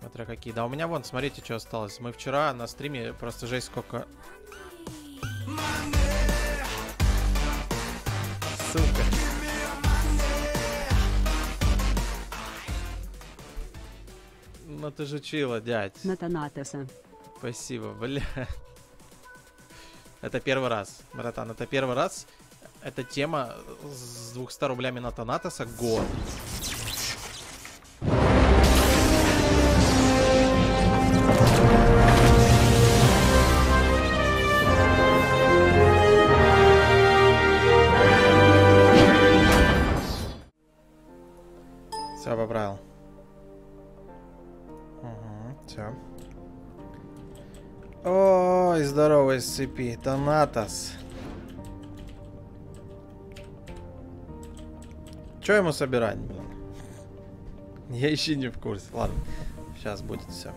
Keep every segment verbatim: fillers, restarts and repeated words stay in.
Смотря какие. Да, у меня вон, смотрите, что осталось. Мы вчера на стриме просто жесть сколько... Сука. Ну ты же чила, дядь. На Танатоса. Спасибо, бля. Это первый раз, братан, это первый раз. Эта тема с двумястами рублями на Танатоса год. Все, поправил. Угу, все. Ой, здорово из цепи. Танатос. Че ему собирать, блин? Я еще не в курсе. Ладно, сейчас будет все.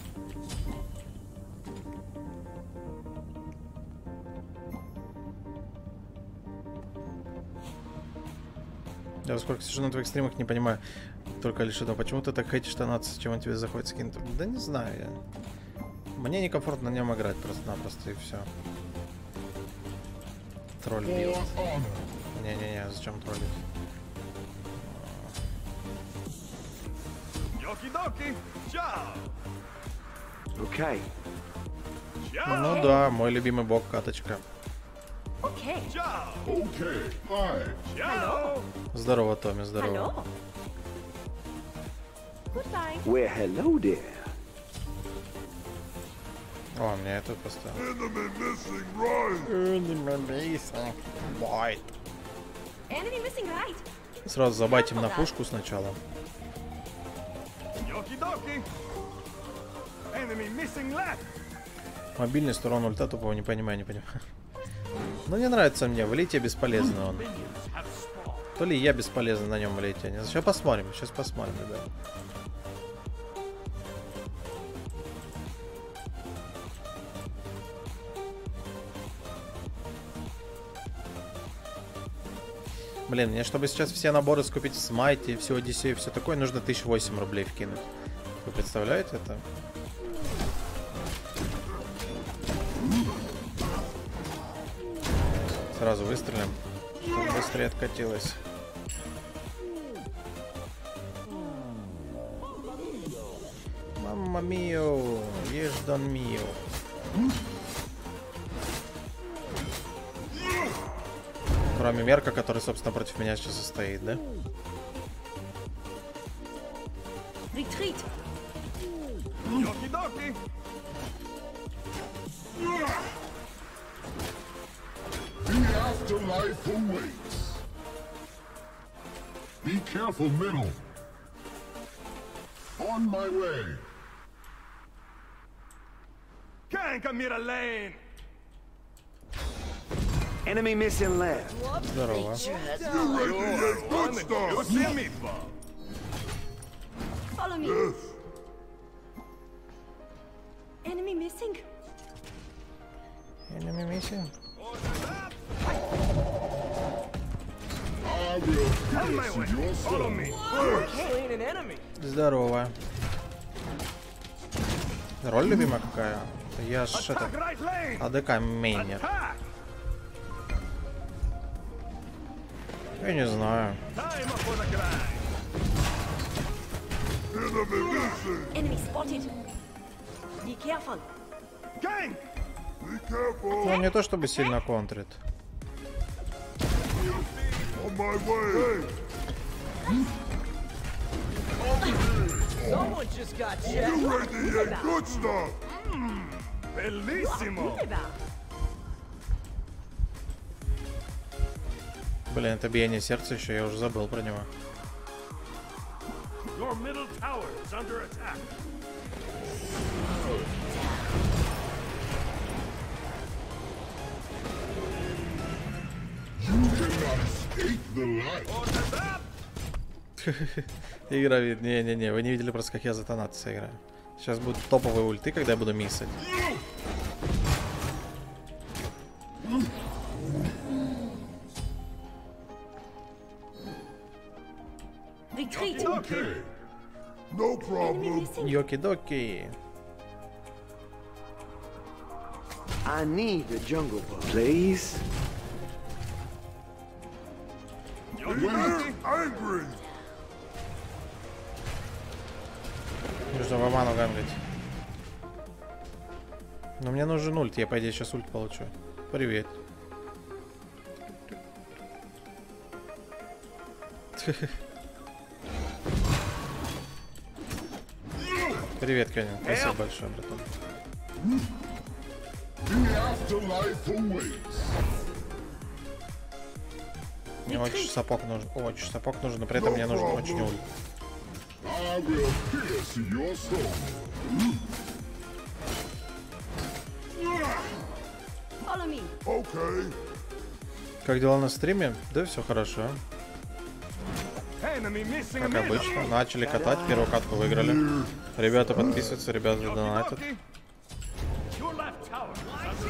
Я сколько сижу на твоих стримах, не понимаю. Только лишь одно. Почему ты так хейтишь Танатоса, чем он тебе заходит скин? Да не знаю я. Мне некомфортно на нем играть просто-напросто и все. Тролль билд. Не-не-не, зачем троллить? Окей. Ну да, мой любимый бог каточка. Окей. Здорово, Томми, здорово. Well, hello there. О, мне это поставил. Enemy missing right. Enemy missing right. Сразу забайтим на пушку сначала. Мобильный сторон ульта тупого не понимаю, не понимаю. Ну не нравится мне, в лите бесполезно он. То ли я бесполезен на нем в лите. Сейчас посмотрим, сейчас посмотрим, ребят. Блин, мне чтобы сейчас все наборы скупить в Смайте, всю Одиссею, все такое, нужно тысячу восемь рублей вкинуть. Вы представляете это? Сразу выстрелим, чтобы быстрее откатилось. Мамма мио, ешь дон мио. Кроме Мерка, который, собственно, против меня сейчас и стоит, да? Retreat. The afterlife awaits. Be careful, middle. On my way. Enemy missing left. Здорово. Follow me. Enemy missing. Enemy missing. I will pierce your soul. Здорово. Роль любимая какая? Я ж это... АДК мейнер. Я не знаю. Enemy spotted. Be careful. Ну, не то чтобы сильно контрит. On my way. Someone just got checked. You radiate good stuff. Bellissimo. Блин, это биение сердца еще, я уже забыл про него. Your middle tower is under attack. You cannot escape the light. Игра вид. Не-не-не, вы не видели просто, как я за Танатоса играю. Сейчас будут топовые ульты, когда я буду миссать. Retreat. Okay. No Enemy problem. missing. Йоки-доки. I need the jungle book, please. We're angry. Нужно в Аману гангать. Но мне нужен ульт, я по идее сейчас ульт получу. Привет. Привет, Кеннин. Спасибо большое, братан. The afterlife awaits. Мне очень сапог нужен. Очень сапог нужен, но при этом мне нужен очень ульт. I will pierce your soul. Follow me. Okay. Как дела на стриме? Да, все хорошо. Enemy missing a Как middle. обычно. Начали катать, первую катку выиграли. Ребята подписываются, ребята донатят. Your left tower is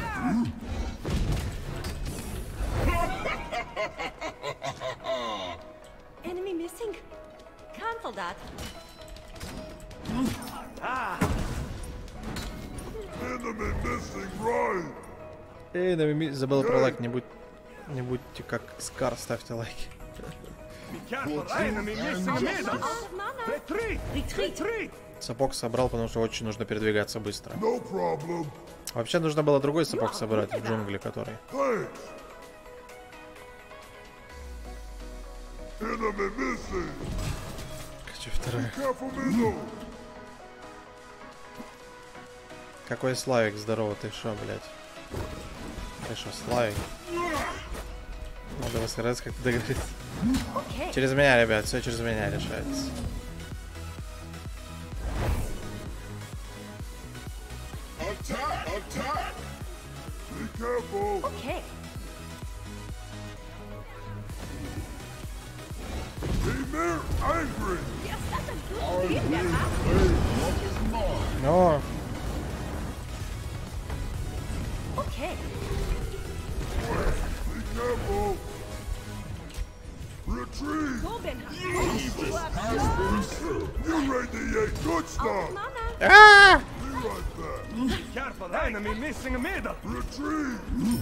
Enemy missing. Cancel that. Enemy missing right. Эй, Навими, забыл про лайк, не будь... Не будьте как Скар, ставьте лайки. Be careful. Enemy missing a middle. Out of mana. Retreat. Retreat. Retreat. Сапог собрал, потому что очень нужно передвигаться быстро. No problem. Вообще нужно было другой сапог собрать в джунгле, который. Thanks. Enemy missing. Хочу второй. Careful, middle. Какой Славик, здорово, ты шо, блядь? Ты шо, Славик? Надо вас как-то договориться. Okay. Через меня, ребят, все через меня решается. Attack! Attack! Be careful. Okay. Emir angry. Yes, that's a good team there, huh? Hey, what is mine? О, Okay. Be careful. Retreat. Go, Ben. You radiate good Out stuff. of mana. а! Be right back. Careful. Enemy missing a middle. Retreat.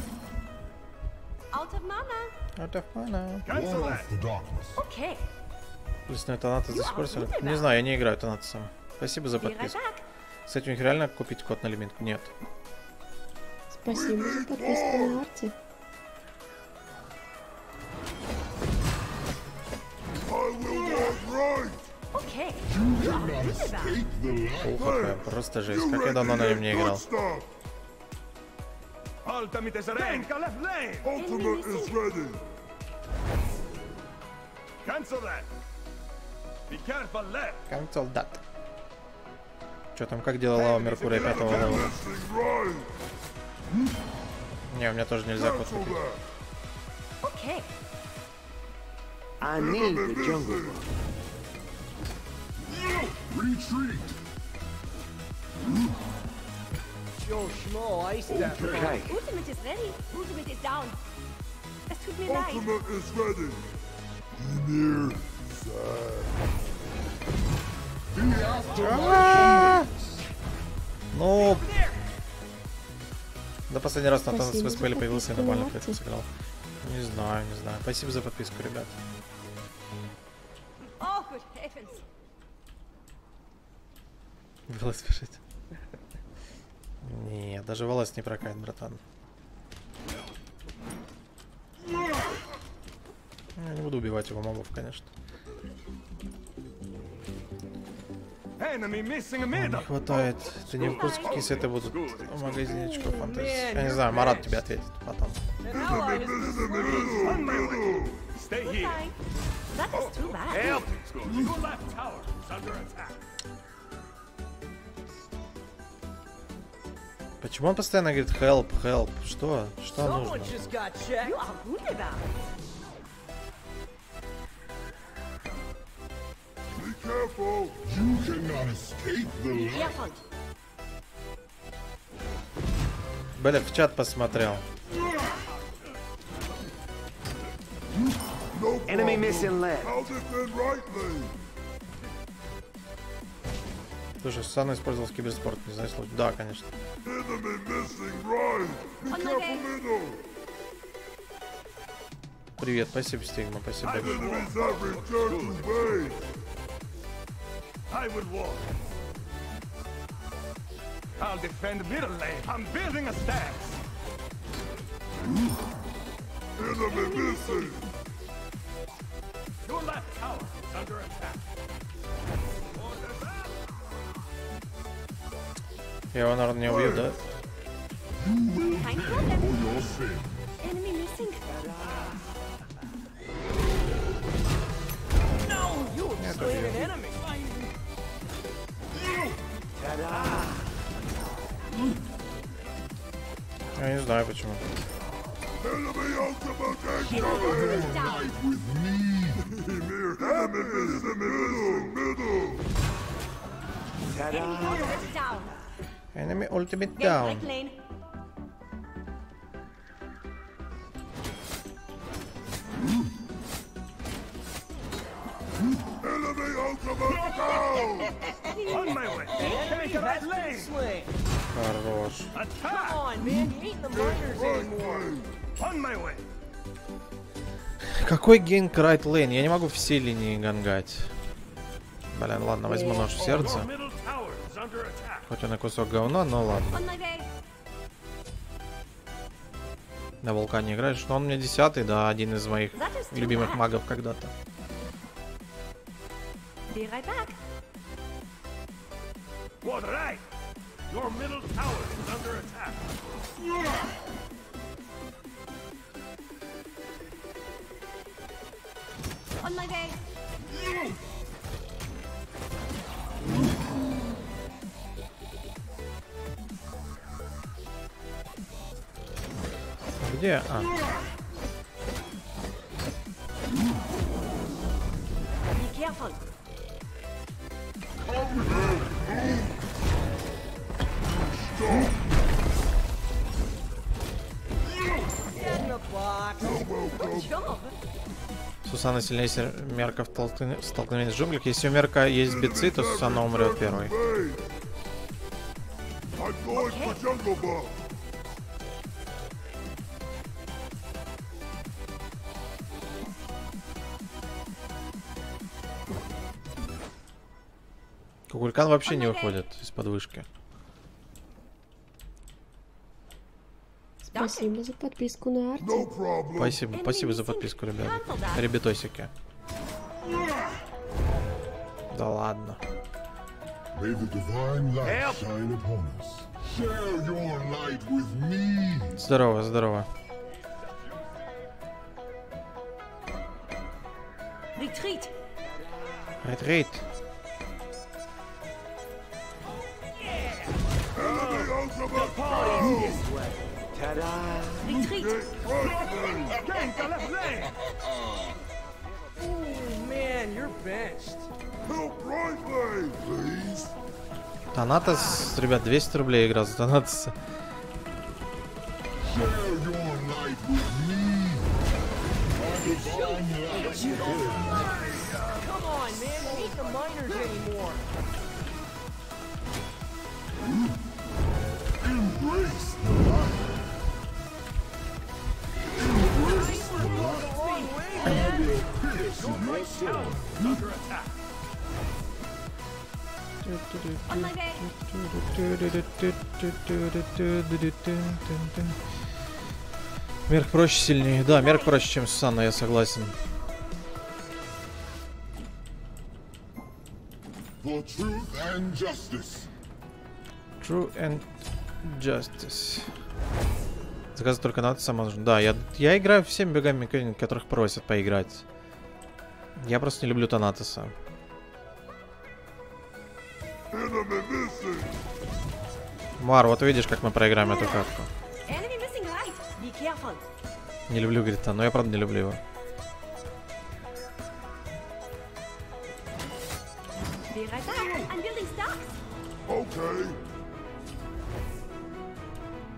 Out of mana. Out of mana. Cancel that. the darkness. Okay. Плюсной Танатос до сих пор сидит. Не знаю, я не играю Танатосом. Спасибо за Be right подписку. back. Кстати, у них реально купить код на лимитку? Нет. Спасибо за подписку на арте. I will walk right. Okay. You cannot escape the light. Пол хп, просто жесть. You Как я давно на нем radiate не good играл. stuff. Ultimate is ready. Left lane. Ultimate is ready. Cancel that. Be careful left. Cancel that. Че там, как дела лава Меркурия пятого левела? Missing right. Не, у меня тоже нельзя код Cancel купить. that. Okay. I need the jungle book. Retreat. Joe Schmo, I step. Okay. Ultimate is ready. Ultimate is down. Es tut mir leid. Ultimate is ready. Emir sad. The afterlife. Ну, да последний раз на Танос Спасибо в за СПЛ появился и подписку нормально на при этом арте. сыграл. Не знаю, не знаю. Спасибо за подписку, ребят. Oh, good heavens. Волос бежит. Не, даже волос не прокатит, братан. Я не буду убивать его мобов, конечно. Enemy missing a Не middle. хватает. Ты не в курсе, какие сеты будут в магазине очков фантазии? Я не знаю, Марат тебе ответит потом. On my way. Stay here. Goodbye. That is too bad. Help. Your left tower is under attack. Почему он постоянно говорит help, help? Что? Что нужно? You are wunderbar. Be careful. You cannot escape the Be light. careful. Бля, в чат посмотрел. Enemy No problem. missing left. I'll defend right lane. Слушай, Сусанна использовал киберспорт, не знаю, случай. Да, конечно. Enemy missing. Run. Be On my careful, way. middle. Привет, спасибо, Стигма, спасибо. I will walk. Enemies have returned to base. I will walk. I'll defend middle lane. I'm building a stance. Enemy missing. Your left tower is under attack. Я его, наверное, не убью, да? Kein Problem. Your sin. Enemy missing. Я не знаю почему. Enemy ultimate Enemy incoming. is down. With me. Mere enemy missing middle. Middle. Enemy turret is down. Enemy ultimate Get down. back lane. Enemy ultimate down. On my way. Take that lane. Хорош. Attack. on, man. You ain't the miners Right anymore. lane. On my way. Какой генг райт лейн? Я не могу все линии гангать. Блин, ладно, возьму нож в сердце. Your middle tower is under attack. Хоть он и кусок говна, но ладно. On my way. На вулкане играешь, но он у меня десятый, да, один из моих That is too любимых bad. магов когда-то. Be right back. What right? Your middle tower is under attack. On my way. Где? А, Be careful. Get in the box. Good job. Сусана сильнее сер- Мерка в толкн- столкновении с джунглях. Если у Мерка есть бецы, то Сусана умрет первой. Base. I'm going for jungle buff. Кукулькан вообще не выходит из-под вышки. Спасибо за подписку на арте. No problem. Спасибо, спасибо за подписку, ребят. Cancel that. Ребятосики. Да ладно. May the divine light Help. shine upon us. Share your light with me. Здорово, здорово. Retreat. Ретрит. Enemy ultimate down. Ta-da! Retreat. Gank the left lane. Oh, man, you're benched. Help right lane, please. Танатос, ребят, двести рублей игра за Танатоса. Share your light with me. My divine light shine. Come on, man. You ain't the miners anymore. Embrace the light. Embrace the light. The wrong way, I man. will pierce your soul. Under attack. On my way. Мерк проще, сильнее. Да, Мерк проще, чем Сусанна, я согласен. For truth and justice. True and Justice. Заказывать только надо, сама нужно. Да, я, я играю всеми богами, которых просят поиграть. Я просто не люблю Танатоса. Enemy missing. Мар, вот видишь, как мы проиграем эту катку. Enemy missing right. Be careful. Не люблю, говорит, но я правда не люблю его. Be right back. I'm building stocks. Okay.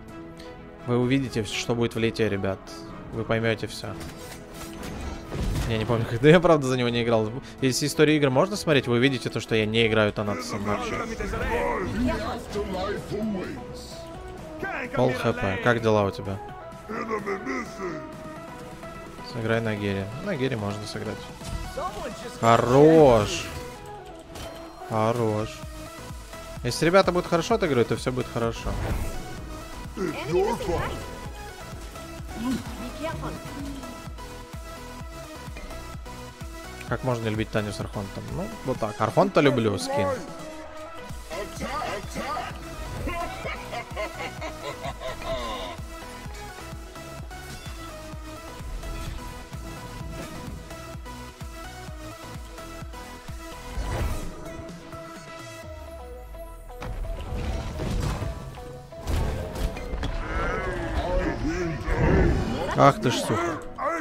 Вы увидите, что будет в лете, ребят. Вы поймете все. Я не помню, когда я правда за него не играл. Если историю игр можно смотреть, вы увидите то, что я не играю Танатосом вообще. Пол хп. Как дела у тебя? Сыграй на Гере. На Гере можно сыграть. Хорош. Хорош. Если ребята будут хорошо отыгрывать, то все будет хорошо. Как можно любить Таню с Архонтом? Ну, вот так. Архонта люблю, скин. Ах ты ж, сука.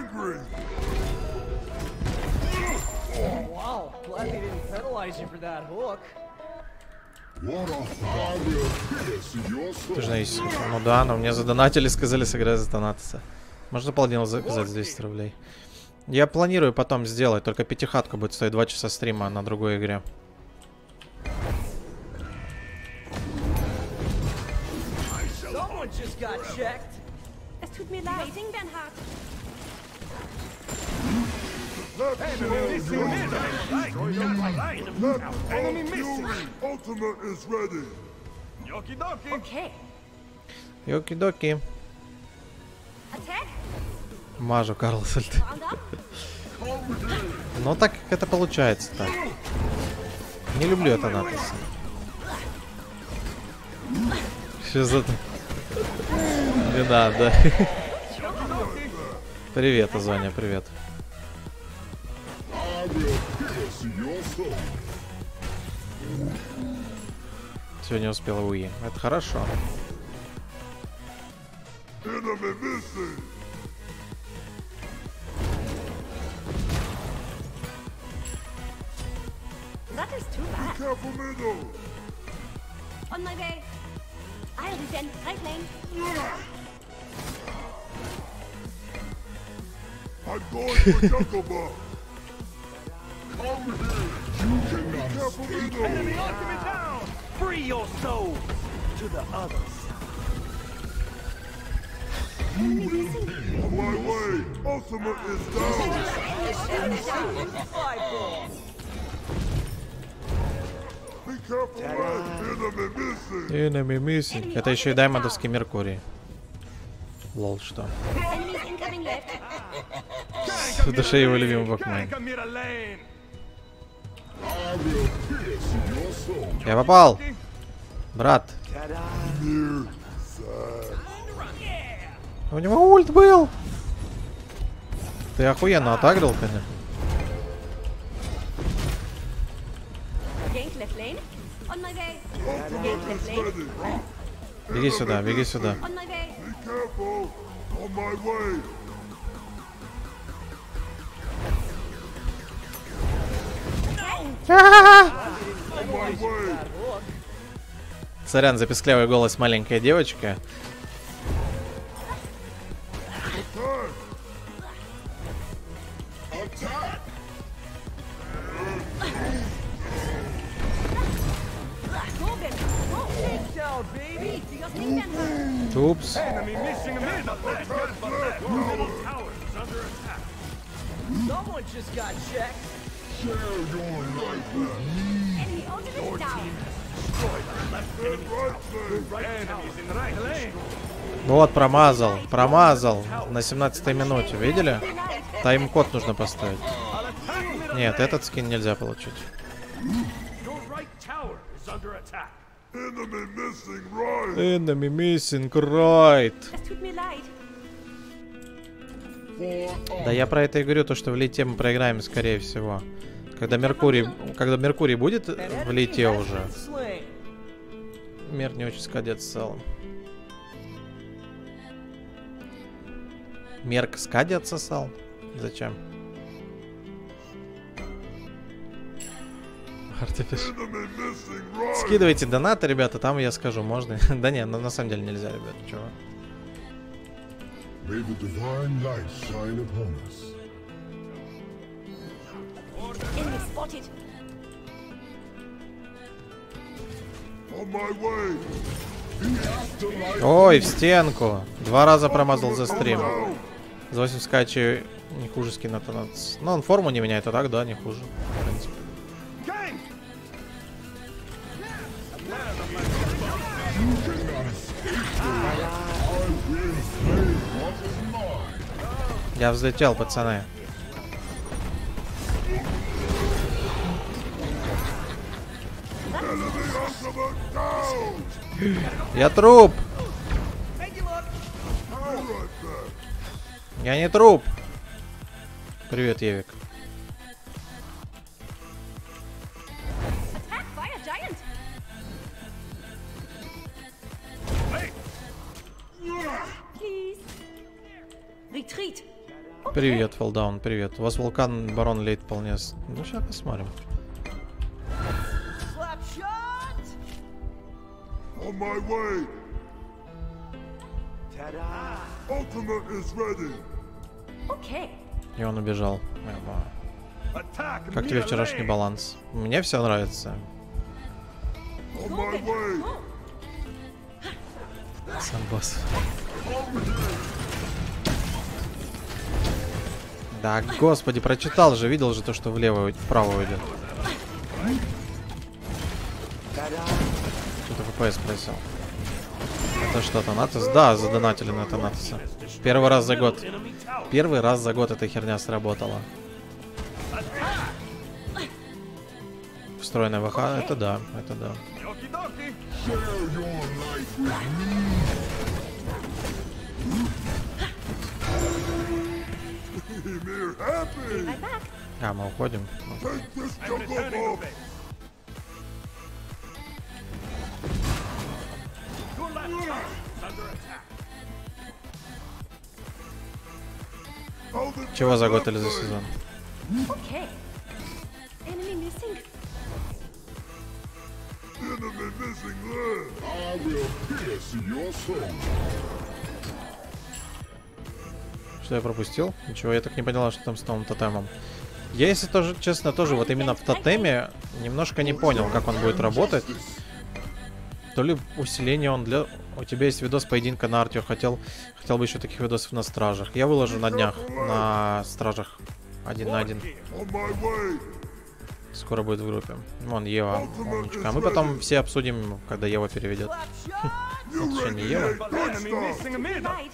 Wow, glad they didn't penalize you for that hook. Ты же на ису. Ну да, но мне задонатили, сказали сыграть за Танатоса. Можно паладину заказать за двести рублей. Я планирую потом сделать, только пятихатка будет стоить два часа стрима на другой игре. Someone just got checked. Es tut mir leid, Bernhard. Enemy missing. Ultimate is ready. Yoki doki. Okay. Йоки-доки. Attack. Мажу Карлсольд. Round up. Ну так как это получается так. Не люблю это Танатоса. Что за... Не надо. Привет, Азоня, привет. Сегодня успела уи. Это хорошо. Enemy missing. That is too bad. Careful middle. On my way. I'll descend right lane. I'm going for Jungle Ball. Over here. You cannot careful middle. Enemy ultimate down. Free your soul to the others. On my way. Ultimate is down. Be careful, red. Enemy missing. Enemy missing. Это еще и даймондовский Меркурий. Лол, что? Enemies incoming left. В душе его любимый бокмен. Я попал! Брат. У него ульт был! Ты охуенно отагрил, конечно. Gank left lane. On my way. Gank left lane. Беги сюда, беги сюда. On my way. Be careful. On my way. On my way. Сорян за песклявый голос маленькая девочка. Go, Ben. Go. Down, baby. Do your thing, Bernhard. Упс. Enemy missing a middle. Left, but left. Middle tower is under attack. Someone just got checked. Share your life with me. Enemy ultimate down. Enemies in the right lane. Вот, промазал, промазал. На семнадцатой минуте, видели? Тайм-код нужно поставить. Нет, этот скин нельзя получить. Your right tower is under attack. Enemy missing right. Enemy missing right. Es tut mir leid. Да я про это и говорю, то что в лите мы проиграем, скорее всего. Когда Меркурий, когда Меркурий будет в лите уже. Sling. Мир не очень скадет с целым. Мерк скади отсосал? Зачем? Артефиш. Enemy missing right. Скидывайте донаты, ребята, там я скажу, можно. Да не, ну, на самом деле нельзя, ребят, чего. May the divine light shine upon us. spotted. On my way. Ой, в стенку. Два раза промазал за стрим. За восемь скачи не хуже скин от Танатоса. Ну, он форму не меняет, а так, да, не хуже. В принципе. Я взлетел, пацаны. Я труп. Я не труп. Привет, Евик. Attack by a giant. Please. Retreat. Привет, Фолдаун, привет. У вас вулкан Барон Лейт вполне... с- Ну, сейчас посмотрим. Slap shot! On my way. Ta-da! Ultimate is ready. Okay. И он убежал. Attack Как тебе me вчерашний lane. баланс? Мне все нравится. On my way. Сам босс. Да, господи, прочитал же, видел же то, что влево, и вправо уйдет. Что-то эф пи эс спросил. Это что, Танатос? Да, задонатили на Танатоса. Первый раз за год. Первый раз за год эта херня сработала. Встроенная ВХ, это да, это да. Okie-dokie. Share your light with me. We're happy. Right back. А, мы уходим. Take this I'm jungle returning to bomb. base. Your left tower is under attack. Hold it Чего back заготали that за way. сезон? Okay. Enemy missing. Enemy missing leg. I will pierce your soul. Что я пропустил? Ничего, я так не поняла, что там с новым тотемом. Я, если тоже, честно, тоже вот именно в тотеме немножко не понял, как он будет работать. То ли усиление он для... У тебя есть видос поединка на Артио. Хотел, хотел бы еще таких видосов на стражах. Я выложу на днях на стражах один на один. On my way. Скоро будет в группе. Вон Ева, умничка. А мы потом все обсудим, когда Ева переведет. Slap shot! You Это что, не Ева? But enemy missing a middle. Light.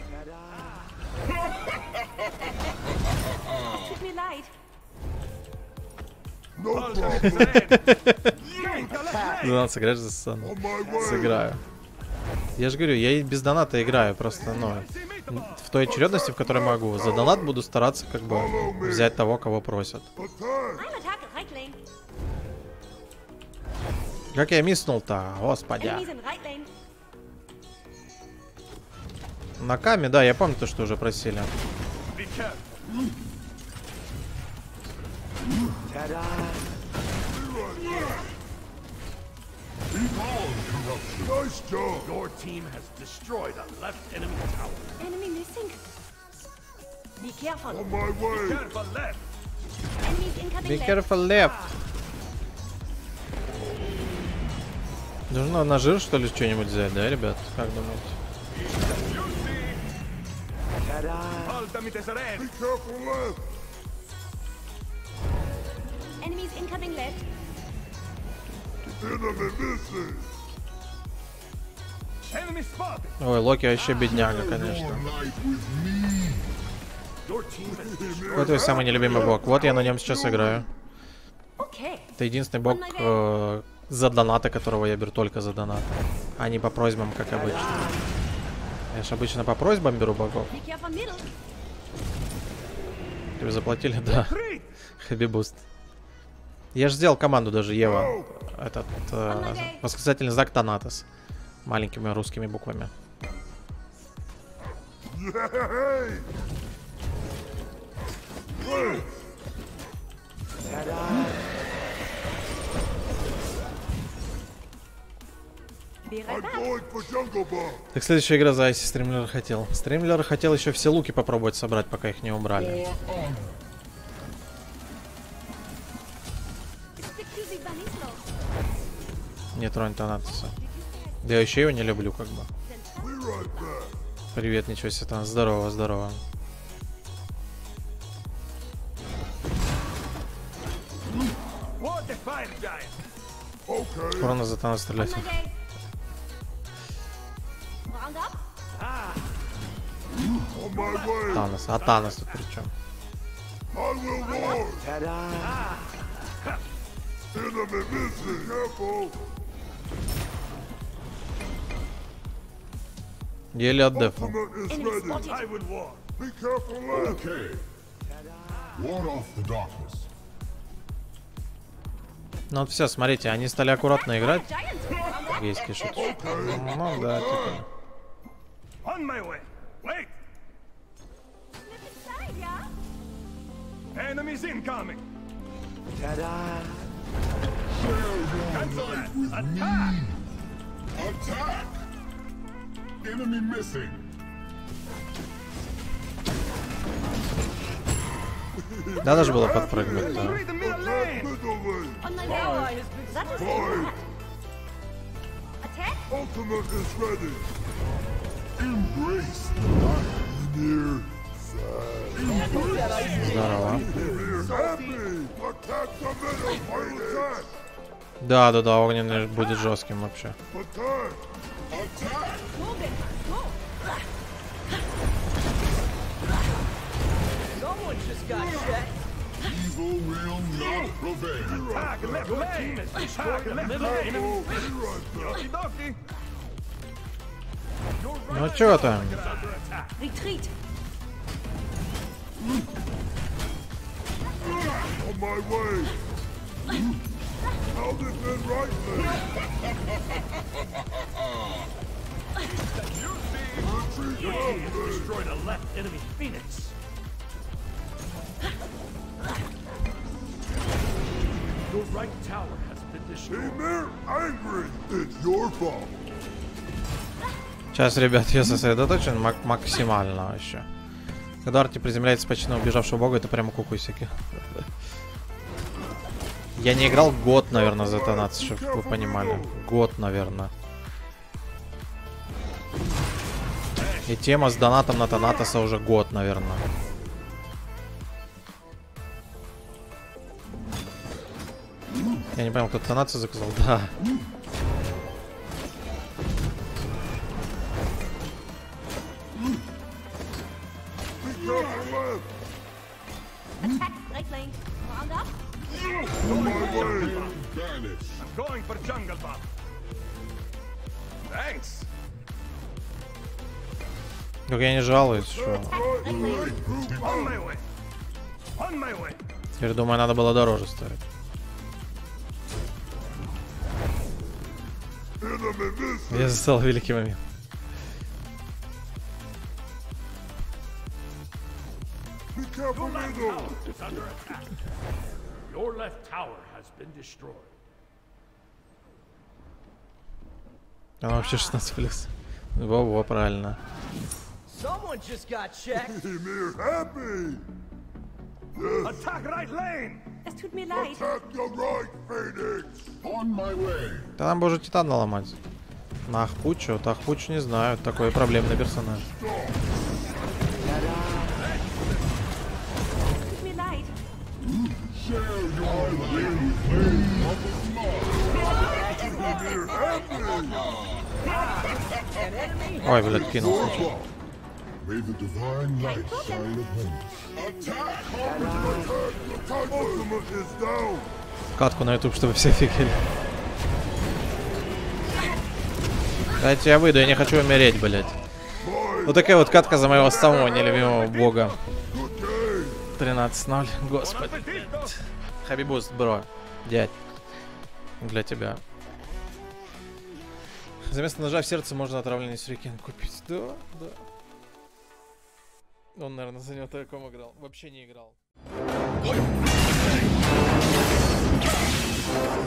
Give me light. No All problem. damage lane. Gain the left lane. Донат сыграешь за Сусану? On my way. Сыграю. Я же говорю, я и без доната играю, просто, ну, в той очередности, в которой могу. За донат буду стараться, как бы, взять того, кого просят. Attack. I'm attacking right lane. Как я мисснул-то, господи. Enemies in right lane. На Каме, да, я помню то, что уже просили. Be careful. Ta-da! Nice job. Your team has destroyed a left enemy tower. Enemy missing. Be careful. On my way. Careful left. Enemies incoming Be left. careful left. Нужно на жир, что ли, что-нибудь взять, да, ребят? Как думаете? Ta-da! Ultimate is red. Be careful left. Enemies incoming left. Enemy missing. Enemy spotted. Ой, Локи вообще бедняга, конечно. Light with me. Your team has destroyed. Вот твой самый нелюбимый бог. Вот я на нем сейчас играю. Okay. Это единственный бог, э, за доната, которого я беру только за донат. А не по просьбам, как обычно. Я же обычно по просьбам беру богов. Be careful middle. Тебе заплатили? Да. Retreat. Хэби буст. Я же сделал команду даже, Ева. Этот э, восклицательный знак Танатос. Маленькими русскими буквами. Yay! Hey, Ta-da! Be right I'm back. going for Jungle Bomb. Так, следующая игра за Айси Стримлер хотел. Стримлер хотел еще все луки попробовать собрать, пока их не убрали. Vanislo. Не тронь Танатоса. Да я еще его не люблю, как бы. Be right back. Привет, ничего себе там. Здорово, здорово. What the fire giant? Okay. Скоро нас за Танос On стрелять. my way. Round up. On my way. Танос. А Танос тут при чем? I will warn. Ta-da! Enemy missing. Careful. Еле от дефа. Ultimate is Enemy ready. spotted. I would warn. Be careful left. Okay. Ward off the darkness. Ну вот все, смотрите, они стали аккуратно играть. Giant. Round up. Гейские шутки. Ну да, типа. On my way. Wait. Step inside, yeah? Enemies incoming. Ta-da! Cancel that. Attack. Attack! Enemy missing. Надо же было подпрыгнуть, да. Read the middle lane. Middle lane. On my way. That is Fine. attack. Ultimate is ready. Embrace the light. Near. Здорово. Near. Happy. Attack the middle. Fight attack. Да, да, да, огненный будет жестким вообще. Attack. Attack! Morgan. Go. Someone just got checked. Evil will not prevail. Attack left lane. Attack left lane. Be right back. Okie dokie. Ну чё там? Retreat. On my way. I'll defend right lane. Retreat Your left team has lane. destroyed a left enemy Phoenix. Your right tower has been destroyed. Emir angry. It's your fault. Сейчас, ребят, я сосредоточен мак максимально вообще. Когда Арти приземляется почти на убежавшего бога, это прямо кукусики. Я не играл год, наверное, за Танатос, чтобы вы понимали. Год, наверное. И тема с донатом на Танатоса уже год, наверное. Я не понял, кто Танатоса заказал? Да. Be careful left. Attack. Right lane. Round up. On my way. Vanish. I'm going for jungle buff. Thanks. Только я не жалуюсь, что... Right lane. Group On up. my way. On my way. Теперь думаю, надо было дороже ставить. Enemy missing. Я застал великий момент. Be careful middle. It's under attack. Your left tower has been destroyed. Она вообще шестнадцать плюс. Во-во, правильно. Someone just got checked. Emir happy. Yes. Attack right lane. Es tut mir leid. Attack your right, Phoenix. On my way. Да нам бы уже Титан наломать. На Ахпучу, вот Ахпучу не знаю, такой проблемный персонаж. Es tut mir leid. Share your living flame of the Emir happy. Ой, блядь, кинул. small. May the divine light shine upon us. Attack! Attack. Ultimate is down. Катку на YouTube, чтобы все офигели. Дайте я выйду, я не хочу умереть, блядь. Вот такая вот катка за моего самого нелюбимого бога. Good game. тринадцать ноль, господи. Хабибуст, бро. Дядь. Для тебя. Вместо ножа в сердце можно отравленный сюрикен купить. Да, да. Он, наверное, за него таком играл. Вообще не играл.